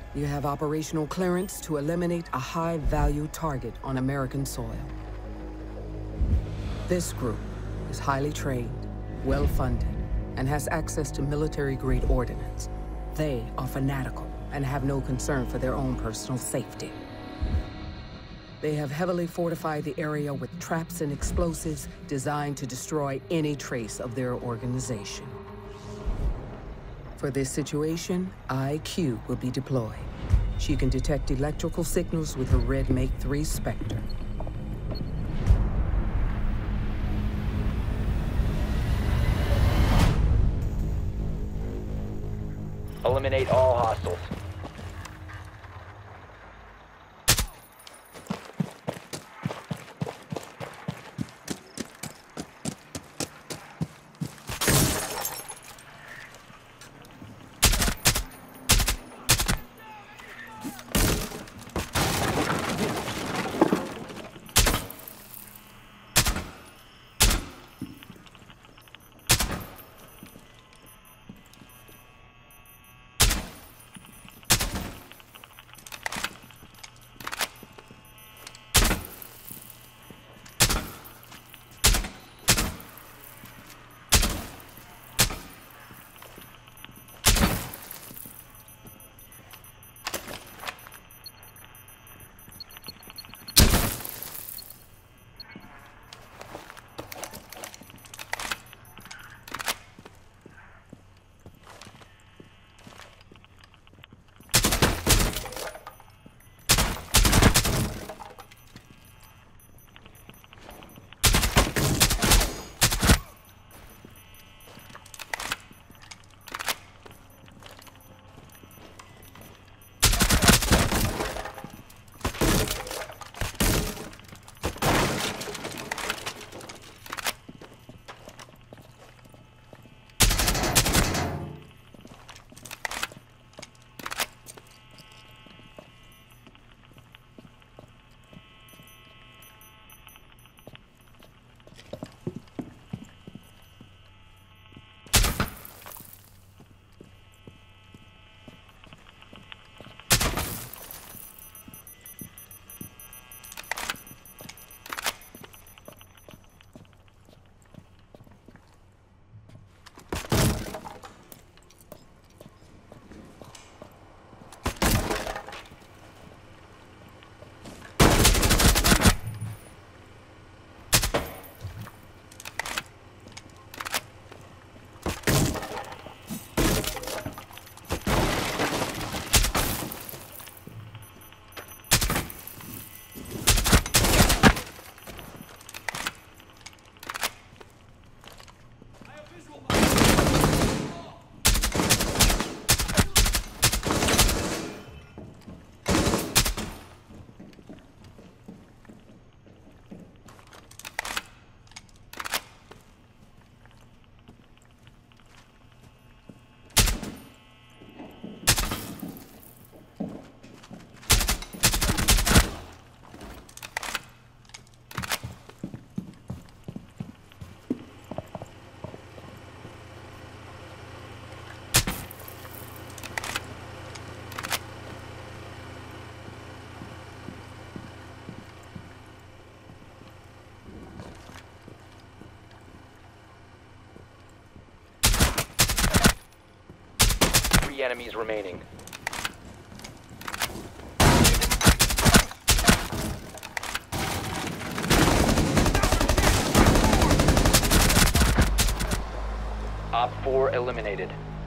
You have operational clearance to eliminate a high-value target on American soil. This group is highly trained, well-funded, and has access to military-grade ordnance. They are fanatical and have no concern for their own personal safety. They have heavily fortified the area with traps and explosives designed to destroy any trace of their organization. For this situation, IQ will be deployed. She can detect electrical signals with her red Make 3 Spectre. Eliminate all hostiles. Enemies remaining. Op 4 eliminated.